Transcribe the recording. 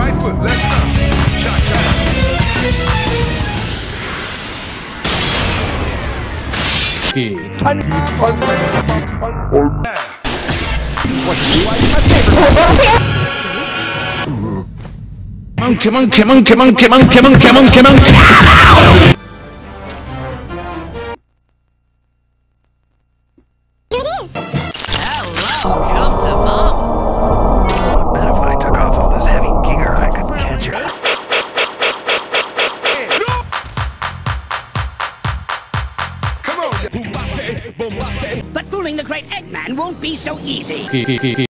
Right foot, left stomp. Cha-cha. Monkey, monkey, monkey, monkey, monkey, monkey, monkey, monkey. Here it is. Hello, come to mama. Bet if I took off all this heavy gear, I could catch her. Come on. But fooling the great Eggman won't be so easy.